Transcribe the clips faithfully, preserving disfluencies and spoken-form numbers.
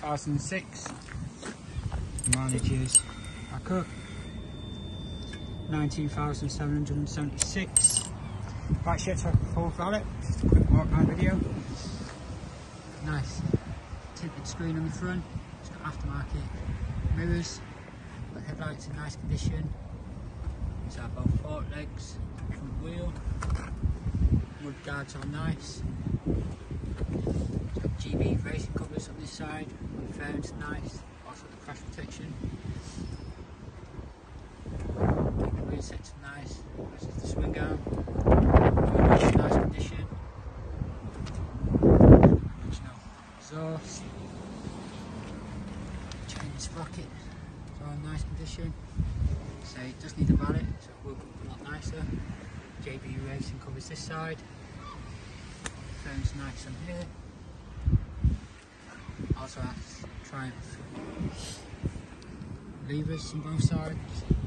thousand six. The mileage is back up. nineteen thousand seven hundred seventy-six. Right, shit, so full valet. Just a quick walk around video. Nice tinted screen on the front. It's got aftermarket mirrors. The headlights in nice condition. These are both fork legs. Front wheel. Mud guards are nice. It's got G B racing covers on this side. The fairings are nice. Also the crash protection. The wheel sets are nice. This is the swing arm. In nice condition. Original exhaust. Chain sprocket. It's all in nice condition. So it does need a valet, so it will come a lot nicer. J B Racing covers this side. Fairings nice on here. Also has Triumph levers on both sides.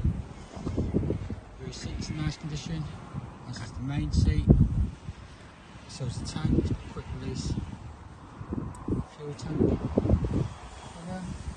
Rear seat's in nice condition. This is the main seat. So is the tank, quick release fuel tank.